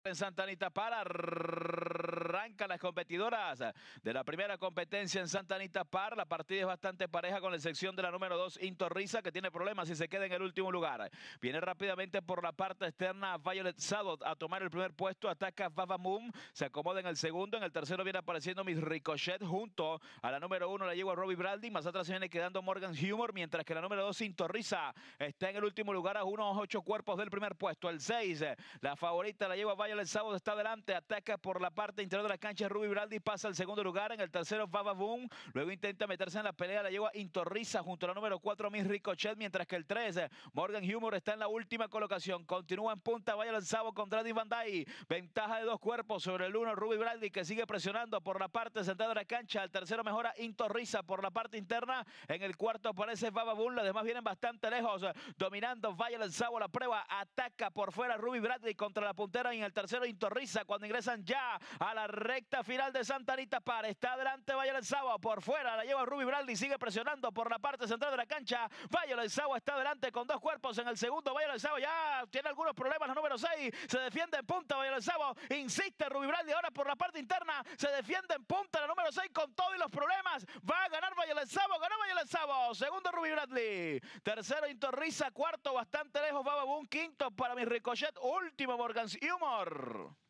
En Santa Anita para arrancan las competidoras de la primera competencia en Santa Anita Par. La partida es bastante pareja con la excepción de la número 2, Intorriza, que tiene problemas y se queda en el último lugar. Viene rápidamente por la parte externa Violet Sadot a tomar el primer puesto. Ataca Vavamum, se acomoda en el segundo. En el tercero viene apareciendo Miss Ricochet junto a la número 1, la yegua Robbie Bradley. Más atrás se viene quedando Morgan Humor, mientras que la número 2, Intorriza, está en el último lugar a unos 8 cuerpos del primer puesto. El 6, la favorita, la yegua Violet Sadot, está adelante. Ataca por la parte interior de la cancha Robbie Bradley, pasa al segundo lugar. En el tercero Vavamum, luego intenta meterse en la pelea, la yegua Intorriza junto a la número 4, Miss Ricochet, mientras que el 3, Morgan Humor, está en la última colocación. Continúa en punta Violet Sadot con Drady Van Dyke, ventaja de 2 cuerpos sobre el 1, Robbie Bradley, que sigue presionando por la parte central de la cancha. Al tercero mejora Intorriza por la parte interna. En el cuarto aparece Vavamum, los demás vienen bastante lejos, dominando Violet Sadot la prueba. Ataca por fuera Robbie Bradley contra la puntera, y en el tercero Intorriza cuando ingresan ya a la recta final de Santa Anita Par. Está adelante Violet Sadot, por fuera la lleva Robbie Bradley, sigue presionando por la parte central de la cancha. Violet Sadot está adelante con 2 cuerpos. En el segundo Violet Sadot ya tiene algunos problemas, la número 6 se defiende en punta. Violet Sadot insiste, Robbie Bradley ahora por la parte interna, se defiende en punta la número 6 con todo y los problemas. Va a ganar Violet Sadot, ganó Violet Sadot. Segundo Robbie Bradley, tercero Intorriza, cuarto bastante lejos Vavamum, quinto para Miss Ricochet, último Morgan Humor.